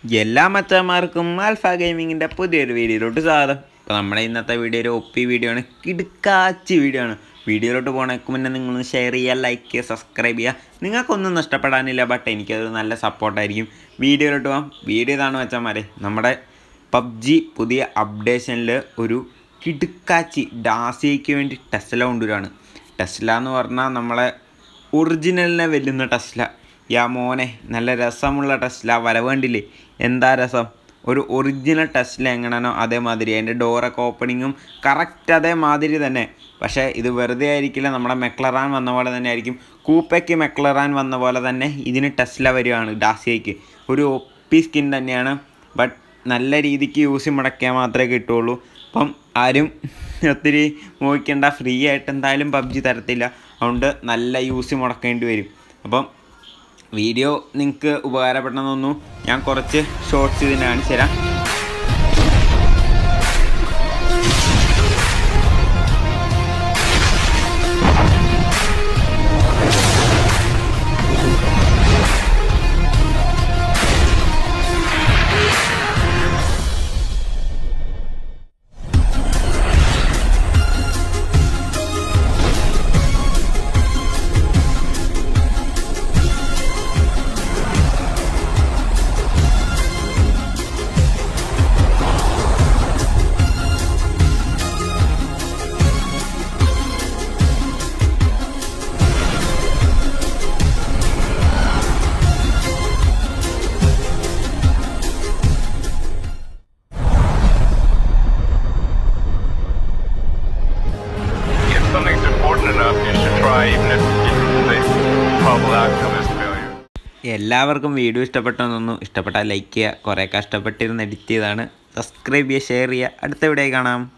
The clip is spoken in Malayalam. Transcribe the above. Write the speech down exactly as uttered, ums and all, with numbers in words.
എല്ലാ മച്ചന്മാർക്കും ആൽഫ ഗെയിമിങ്ങിൻ്റെ പുതിയൊരു വീഡിയോയിലോട്ട് സ്വാഗതം. അപ്പോൾ നമ്മുടെ ഇന്നത്തെ വീഡിയോ ഒരു ഒപ്പി വീഡിയോ ആണ്, കിടുക്കാച്ചി വീഡിയോ ആണ്. വീഡിയോയിലോട്ട് പോകണേക്ക് മുന്നേ നിങ്ങളൊന്ന് ഷെയർ ചെയ്യുക, ലൈക്ക് ചെയ്യുക, സബ്സ്ക്രൈബ് ചെയ്യുക. നിങ്ങൾക്കൊന്നും നഷ്ടപ്പെടാനില്ല, ബട്ട് എനിക്കതൊരു നല്ല സപ്പോർട്ടായിരിക്കും. വീഡിയോയിലോട്ട് പോകാം. വീഡിയോ ഇതാണ് മച്ചന്മാരെ, നമ്മുടെ പബ്ജി പുതിയ അപ്ഡേഷനിൽ ഒരു കിടുക്കാച്ചി ഡാസിയയ്ക്ക് വേണ്ടി ടെസ്ല കൊണ്ടുവരാണ്. ടെസ്ല എന്ന് പറഞ്ഞാൽ നമ്മളെ ഒറിജിനലിനെ വെല്ലുന്ന ടെസ്ല. യാ മോനെ, നല്ല രസമുള്ള ടെസ്ല. വരവ് കണ്ടില്ലേ, എന്താ രസം. ഒരു ഒറിജിനൽ ടെസ്ല എങ്ങനെയാണോ അതേമാതിരി, അതിൻ്റെ ഡോറൊക്കെ ഓപ്പണിങ്ങും കറക്റ്റ് അതേമാതിരി തന്നെ. പക്ഷേ ഇത് വെറുതെ ആയിരിക്കില്ല, നമ്മുടെ മെക്ലറാൻ വന്ന പോലെ തന്നെ ആയിരിക്കും. കൂപ്പയ്ക്ക് മെക്ലറാൻ വന്ന പോലെ തന്നെ ഇതിന് ടെസ്ല വരികയാണ്. ഡാസിയയ്ക്ക് ഒരു ഒപ്പി സ്കിൻ തന്നെയാണ്, ബട്ട് നല്ല രീതിക്ക് യൂസ് മുടക്കിയാൽ മാത്രമേ കിട്ടുള്ളൂ. അപ്പം ആരും ഒത്തിരി മോഹിക്കേണ്ട, ഫ്രീ ആയിട്ട് എന്തായാലും പബ്ജി തരത്തില്ല. അതുകൊണ്ട് നല്ല യൂസ് മുടക്കേണ്ടി വരും. അപ്പം വീഡിയോ നിങ്ങൾക്ക് ഉപകാരപ്പെടണമെന്ന് തോന്നുന്നു. ഞാൻ കുറച്ച് ഷോർട്സ് ഇതിന് കാണിച്ചു തരാം. എല്ലാവർക്കും വീഡിയോ ഇഷ്ടപ്പെട്ടെന്നൊന്നും, ഇഷ്ടപ്പെട്ടാൽ ലൈക്ക് ചെയ്യുക. കുറേ കഷ്ടപ്പെട്ടിരുന്ന് എഡിറ്റ് ചെയ്താണ്. സബ്സ്ക്രൈബ് ചെയ്യുക, ഷെയർ ചെയ്യുക. അടുത്ത വീഡിയോ കാണാം.